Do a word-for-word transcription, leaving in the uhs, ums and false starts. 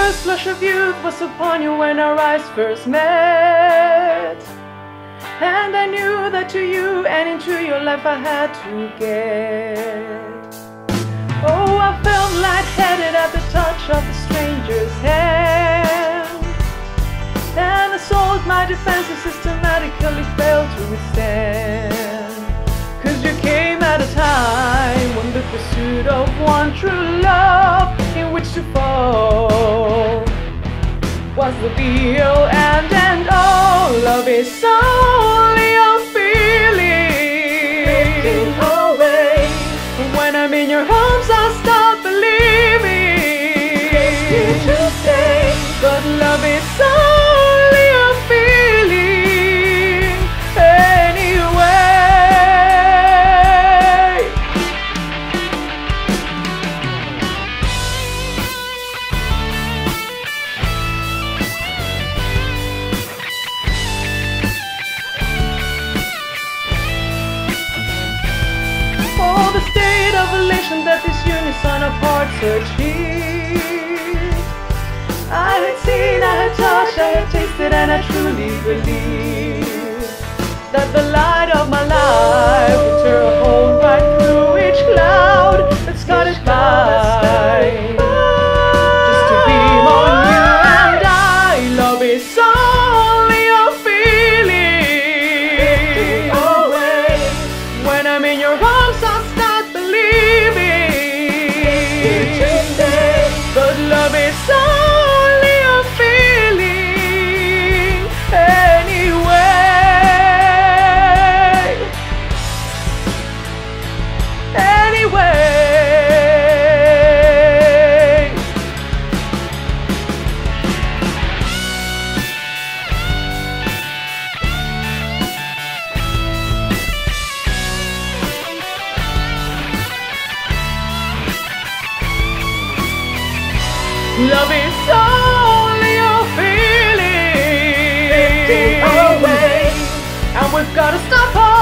first flush of youth was upon you when our eyes first met, and I knew that to you and into your life I had to get. Oh, I felt lightheaded at the touch of the stranger's hand, and I sold my defenses systematically failed to withstand. Cause you came at a time when the pursuit of one true love in which to fall was the be-all and end-all. Love is only a feeling. Drifting away. When I'm in your arms I stop believing. Scared to stay. But love is only a feeling anyway. Oh, the state of elation that this unison of hearts achieved. I had seen, I had touched, I had tasted, and I truly believe that the light of my life would tear a hole right through each cloud that scarred by, just to beam on you and I. Love is only a feeling. Away. When I'm in your arms I start believing. But love is only a feeling anyway. Anyway. Love is only a feeling. Drifting away. And we've got to stop her.